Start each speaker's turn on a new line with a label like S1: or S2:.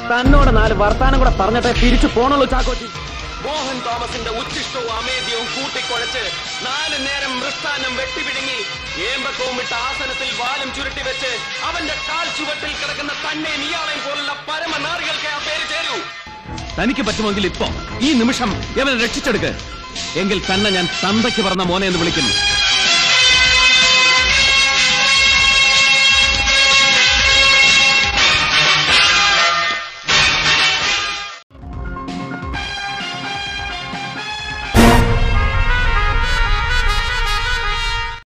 S1: തന്നോട് 4 വർത്താനം കൂടെ പറഞ്ഞിട്ടേ തിരിച്ചു പോണുള്ളൂ ചാക്കോച്ചി.
S2: മോഹൻ തോമസിന്റെ ഉച്ചിഷ്ടവും അമേദ്യവും കൂട്ടിക്കുഴച്ച് 4 നേരം മൃഷ്ടാന്നം വെട്ടിപിടുങ്ങി ഏമ്പക്കവും വിട്ട ആസനത്തിൽ വാലും ചുരുട്ടി വെച്ച് അവന്റെ കാൽ ചുവട്ടിൽ കിടക്കുന്ന തന്നെയും ഇയാളെയും പോലുള്ള പരമനാറികൾക്ക് ആ പേര് ചേരൂ.
S1: തനിക്ക് പറ്റുമെങ്കിൽ ഇപ്പോ ഈ നിമിഷം ഇവനെ രക്ഷിച്ചെടുക്ക്. എങ്കിൽ തന്നെ ഞാൻ തന്തയ്ക്ക് പറഞ്ഞ മോനെ എന്ന് വിളിക്കുന്നു.